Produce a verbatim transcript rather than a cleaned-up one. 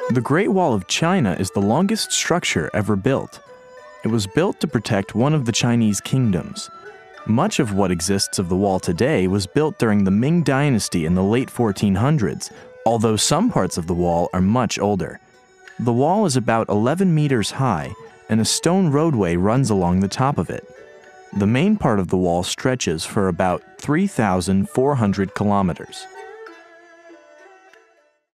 The Great Wall of China is the longest structure ever built. It was built to protect one of the Chinese kingdoms. Much of what exists of the wall today was built during the Ming Dynasty in the late fourteen hundreds, although some parts of the wall are much older. The wall is about eleven meters high, and a stone roadway runs along the top of it. The main part of the wall stretches for about three thousand four hundred kilometers.